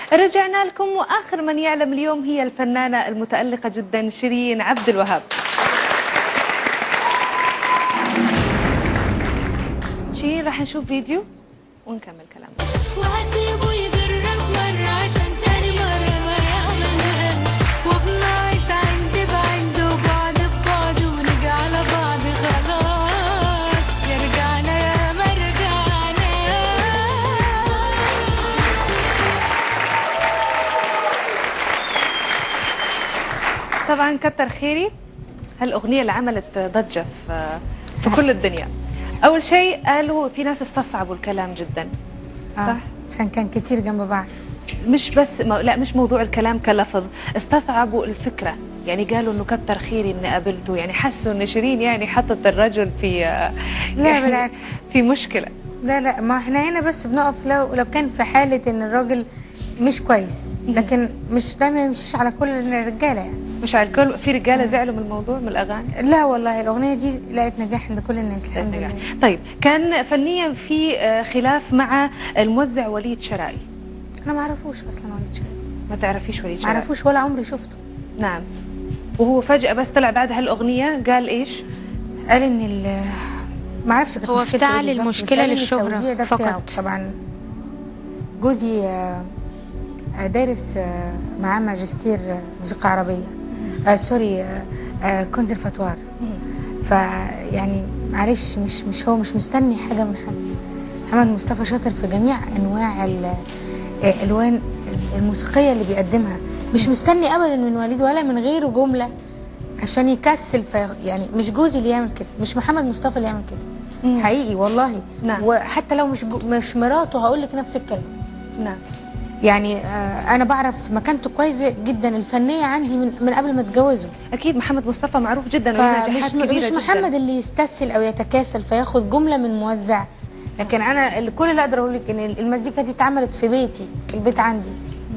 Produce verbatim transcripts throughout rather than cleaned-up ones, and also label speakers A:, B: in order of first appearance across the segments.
A: رجعنا لكم، واخر من يعلم اليوم هي الفنانه المتألقه جدا شيرين عبد الوهاب. شيرين راح نشوف فيديو ونكمل كلامنا.
B: وهسيبه يجرب مرة عشان تاني مرة ما يعملهاش، وبنايس عند بعند وبعد ببعد ونيجي على بعض خلاص، يرجعنا يا ما رجعنا.
A: طبعا كتر خيري هالاغنيه اللي عملت ضجه في في كل الدنيا. اول شيء قالوا في ناس استصعبوا الكلام جدا، صح؟
C: آه. عشان كان كتير جنب بعض.
A: مش بس ما لا مش موضوع الكلام كلفظ، استصعبوا الفكره، يعني قالوا انه كتر خيري اني قابلته، يعني حسوا ان شيرين يعني حطت الرجل في
C: لا
A: يعني
C: بالعكس،
A: في مشكله.
C: لا لا ما احنا هنا بس بنقف لو لو كان في حاله ان الراجل مش كويس، لكن مش دايما مش على كل الرجاله يعني.
A: مش على الكل، في رجاله زعلوا من الموضوع من الاغاني؟
C: لا والله الاغنيه دي لقت نجاح عند كل الناس الحمد لله.
A: طيب كان فنيا في خلاف مع الموزع وليد شرائي.
C: انا ما اعرفوش اصلا وليد شرائي.
A: ما تعرفيش وليد
C: ما
A: شرائي؟
C: اعرفوش ولا عمري شفته.
A: نعم. وهو فجأة بس طلع بعد هالاغنيه قال ايش؟
C: قال ان ال ما اعرفش كانت
D: هو
C: مشكلته
D: افتعل
C: بالظبط،
D: المشكله
C: بس
D: للشهره فقط.
C: طبعا جوزي آه، دارس آه، معاه ماجستير موسيقى عربيه، آه سوري آه آه كونسرفاتوار، فيعني معلش مش مش هو مش مستني حاجه من حد. محمد مصطفى شاطر في جميع انواع الالوان الموسيقيه اللي بيقدمها، مش مستني ابدا من وليد ولا من غيره جمله عشان يكسل في، يعني مش جوزي اللي يعمل كده، مش محمد مصطفى اللي يعمل كده. مم. حقيقي والله.
A: نعم.
C: وحتى لو مش مش مراته هقول لك نفس الكلام.
A: نعم.
C: يعني آه انا بعرف مكانته كويسه جدا الفنيه عندي من من قبل ما اتجوزه.
A: اكيد محمد مصطفى معروف جدا ونجاحات كبيره
C: مش
A: جدا.
C: محمد اللي يستسهل او يتكاسل فياخد جمله من موزع، لكن انا كل اللي اقدر اقول لك ان المزيكا دي اتعملت في بيتي، في البيت عندي،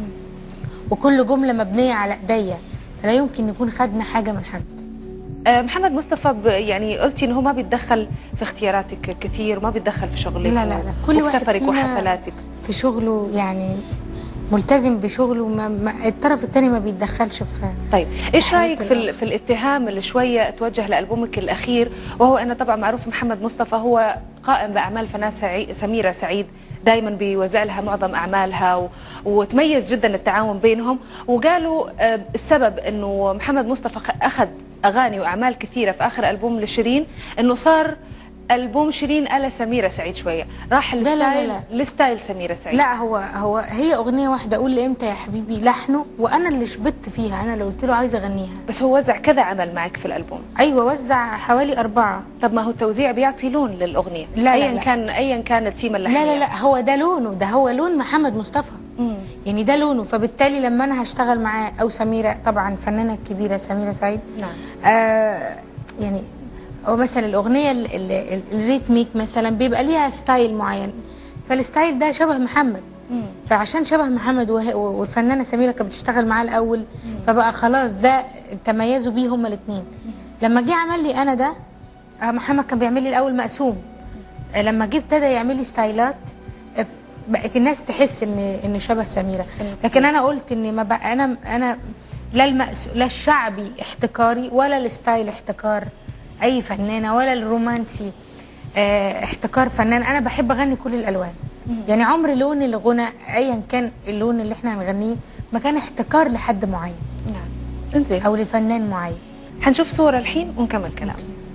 C: وكل جمله مبنيه على ايديا، فلا يمكن يكون خدنا حاجه من حد.
A: محمد مصطفى يعني قلتي ان هو ما بيتدخل في اختياراتك كثير وما بيتدخل في شغلك.
C: لا لا لا، كل واحد
A: سفرك وحفلاتك
C: في شغله، يعني ملتزم بشغله، ما ما الطرف الثاني ما بيتدخلش في.
A: طيب ايش رايك في, في الاتهام اللي شويه توجه لالبومك الاخير، وهو انه طبعا معروف محمد مصطفى هو قائم باعمال فنانه سميره سعيد، دائما بيوزع لها معظم اعمالها و... وتميز جدا التعاون بينهم، وقالوا السبب انه محمد مصطفى اخذ اغاني واعمال كثيره في اخر البوم لشيرين انه صار البوم شيرين على سميره سعيد شويه، راح الستايل لستايل سميره سعيد.
C: لا هو هو هي اغنيه واحده، قول لي امتى يا حبيبي لحنه، وانا اللي شبت فيها، انا اللي قلت له عايزه اغنيها.
A: بس هو وزع كذا عمل معك في الالبوم.
C: ايوه وزع حوالي اربعه.
A: طب ما هو التوزيع بيعطي لون للاغنيه.
C: لا
A: ايا
C: لا
A: كان ايا كان التيمه اللحنيه.
C: لا لا لا هو ده لونه، ده هو لون محمد مصطفى.
A: مم.
C: يعني ده لونه، فبالتالي لما انا هشتغل معاه او سميره، طبعا الفنانه الكبيره سميره سعيد.
A: نعم.
C: آه يعني او مثلا الاغنيه الريتميك مثلا بيبقى ليها ستايل معين، فالستايل ده شبه محمد. مم. فعشان شبه محمد والفنانه سميره كانت بتشتغل معاه الاول، مم. فبقى خلاص ده تميزوا بيه هما الاثنين. لما جه عمل لي انا ده، محمد كان بيعمل لي الاول مقسوم، لما جه ابتدى يعمل لي ستايلات بقت الناس تحس ان ان شبه سميره. لكن انا قلت ان ما بقى انا انا لا المقس لا الشعبي احتكاري ولا الستايل احتكار اي فنانه، ولا الرومانسي اه احتكار فنان. انا بحب اغني كل الالوان. يعني عمر لون الغنى ايا كان اللون اللي احنا هنغنيه ما كان احتكار لحد معين.
A: نعم. انزين.
C: او لفنان معين.
A: حنشوف صوره الحين ونكمل كلام.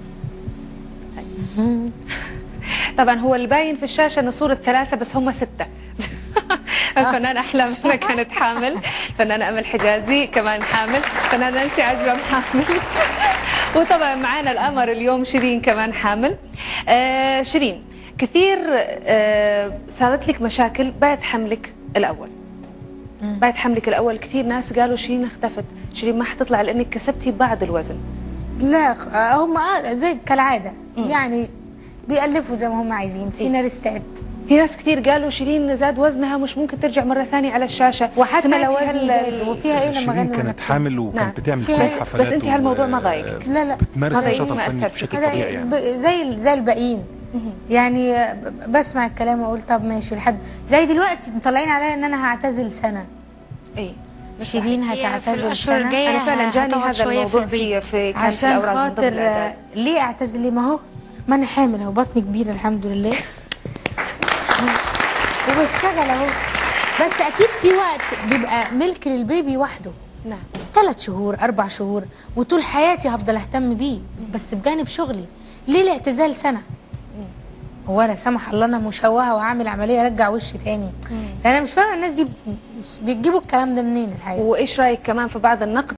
A: طبعا هو الباين في الشاشه انه صوره ثلاثه بس هم سته. الفنانه احلام كانت حامل، الفنانه امل حجازي كمان حامل، الفنانه نانسي عجرم حامل. وطبعا معانا القمر اليوم شيرين كمان حامل. آه شيرين كثير آه صارت لك مشاكل بعد حملك الاول. مم. بعد حملك الاول كثير ناس قالوا شيرين اختفت، شيرين ما حتطلع لانك كسبتي بعض الوزن.
C: لا هم زي كالعاده. مم. يعني بيألفوا زي ما هم عايزين، سيناريستات.
A: في ناس كثير قالوا شيرين زاد وزنها مش ممكن ترجع مره ثانيه على الشاشه،
C: وحتى لو وزني زاد وفيها ايه لما غنوا.
E: شيرين كانت حامل وكانت نعم. بتعمل كل حفلات.
A: بس انت هالموضوع ما ضايقك؟
C: لا لا
E: بتمارس نشاط الفني بشكل طبيعي يعني.
C: زي زي الباقيين. يعني بسمع الكلام واقول طب ماشي، لحد زي دلوقتي مطلعين عليا ان انا هعتزل سنه.
A: اي
C: شيرين هتعتزل سنه.
A: انا فعلا جاني هذا الموضوع في في كان في
C: عشان خاطر ليه اعتزل؟ ليه؟ ما هو ما انا حامل اهو، بطني كبيره الحمد لله وبشتغل اهو. بس اكيد في وقت بيبقى ملك للبيبي وحده.
A: نعم.
C: ثلاث شهور اربع شهور وطول حياتي هفضل اهتم بيه، بس بجانب شغلي. ليه الاعتزال سنه؟ هو لا سمح الله انا مشوهه وهعمل عمليه ارجع وشي تاني؟ انا مش فاهمه الناس دي بيجيبوا الكلام ده منين الحقيقه.
A: وايش رايك كمان في بعض النقد